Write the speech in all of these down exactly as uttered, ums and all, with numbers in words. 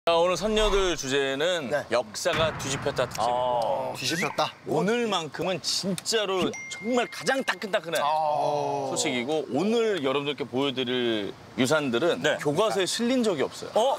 자, 오늘 선녀들 주제는 네. 역사가 뒤집혔다 특집입니다. 어, 뒤집혔다. 오늘만큼은 진짜로 정말 가장 따끈따끈한 아. 소식이고 오늘 여러분들께 보여드릴 유산들은 네. 교과서에 실린 적이 없어요. 어?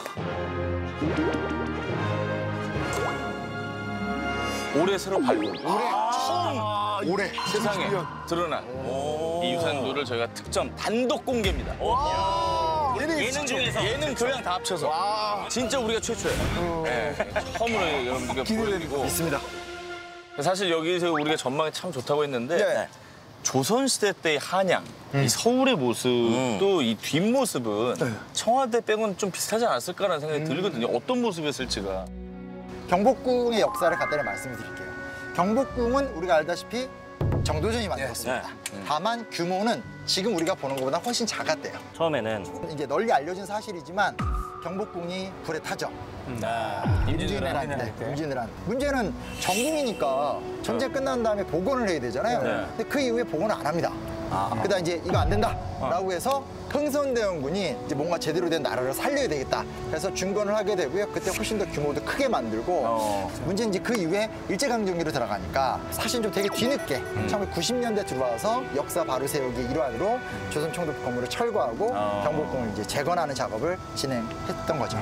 올해 새로 발굴. 올해 아, 올해 세상에 드러난 이 유산들을 저희가 특점 단독 공개입니다. 예능 중에서 예능 교양 다 합쳐서 진짜 우리가 최초예요. 네, 처음으로 여러분들께 보여드리고 있습니다. 사실 여기서 우리가 전망이 참 좋다고 했는데 네. 조선시대 때의 한양, 이 서울의 모습도 이 뒷모습은 청와대 빼고는 좀 비슷하지 않았을까라는 생각이 들거든요. 어떤 모습이었을지가. 경복궁의 역사를 간단히 말씀을 드릴게요. 경복궁은 우리가 알다시피 정도전이 만들었습니다. 다만 규모는 지금 우리가 보는 것보다 훨씬 작았대요. 처음에는 이게 널리 알려진 사실이지만 경복궁이 불에 타죠. 임진왜란 때. 임진왜란. 문제는 전궁이니까 전쟁 끝난 다음에 복원을 해야 되잖아요. 네. 근데 그 이후에 복원을 안 합니다. 그러다 이제 이거 안 된다라고 해서 흥선대원군이 이제 뭔가 제대로 된 나라를 살려야 되겠다. 그래서 준건을 하게 되고요. 그때 훨씬 더 규모도 크게 만들고 어. 문제는 이제 그 이후에 일제강점기로 들어가니까 사실 좀 되게 뒤늦게 천구백구십 년대 들어와서 역사 바로 세우기 일환으로 조선총독부 건물을 철거하고 어. 경복궁을 이제 재건하는 작업을 진행했던 거죠.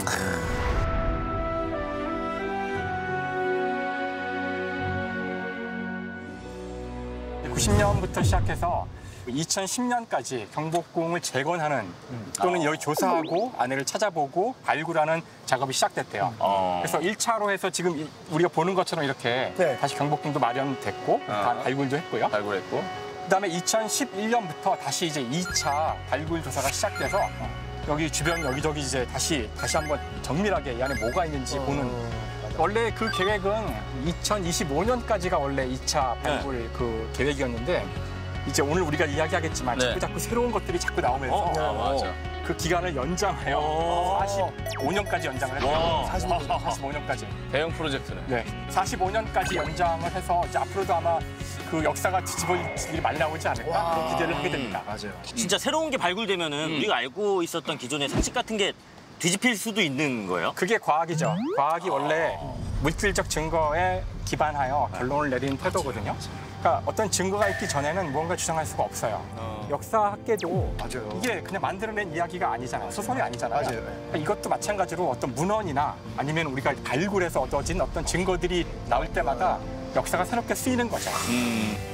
구십 년부터 시작해서 이천십 년까지 경복궁을 재건하는 또는 여기 조사하고 안에를 찾아보고 발굴하는 작업이 시작됐대요. 어. 그래서 일 차로 해서 지금 이- 우리가 보는 것처럼 이렇게 네. 다시 경복궁도 마련됐고 다 발굴도 했고요. 발굴했고. 그다음에 이천십일 년부터 다시 이제 이 차 발굴 조사가 시작돼서 여기 주변 여기저기 이제 다시 다시 한번 정밀하게 이 안에 뭐가 있는지 보는. 원래 그 계획은 이천이십오 년까지가 원래 이 차 발굴 그 계획이었는데 이제 오늘 우리가 이야기하겠지만 네. 자꾸 자꾸 새로운 것들이 자꾸 나오면서 어, 아, 맞아. 그 기간을 연장하여 사십오 년까지 연장을 했대요. 와. 사십오 년까지. 대형 프로젝트네. 네, 사십오 년까지 연장을 해서 이제 앞으로도 아마 그 역사가 뒤집어질 일이 많이 나오지 않을까 그런 기대를 하게 됩니다. 맞아요. 진짜 새로운 게 발굴되면은 우리가 알고 있었던 기존의 상식 같은 게 뒤집힐 수도 있는 거예요? 그게 과학이죠. 과학이 원래 물질적 증거에 기반하여 결론을 내리는 태도거든요. 그러니까 어떤 증거가 있기 전에는 무언가 주장할 수가 없어요. 역사학계도 맞아요. 이게 그냥 만들어낸 이야기가 아니잖아요. 소설이 아니잖아요. 맞아요. 그러니까 이것도 마찬가지로 어떤 문헌이나 아니면 우리가 발굴해서 얻어진 어떤 증거들이 나올 때마다 역사가 새롭게 쓰이는 거죠. 음.